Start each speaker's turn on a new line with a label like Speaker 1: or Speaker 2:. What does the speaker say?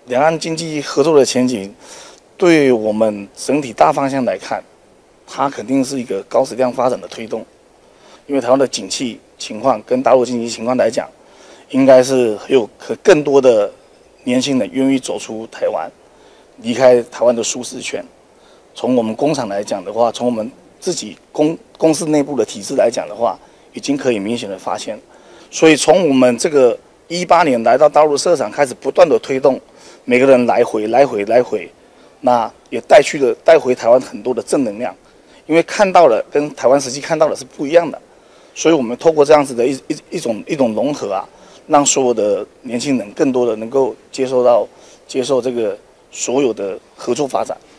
Speaker 1: 两岸经济合作的前景，对我们整体大方向来看，它肯定是一个高质量发展的推动。因为台湾的景气情况跟大陆经济情况来讲，应该是有更多的年轻人愿意走出台湾，离开台湾的舒适圈。从我们工厂来讲的话，从我们自己公司内部的体制来讲的话，已经可以明显的发现。所以从我们这个18年来到大陆设厂开始，不断的推动，每个人来回，那也带回台湾很多的正能量，因为看到了跟台湾实际看到的是不一样的。所以我们透过这样子的一种融合啊，让所有的年轻人更多的能够接受这个所有的合作发展。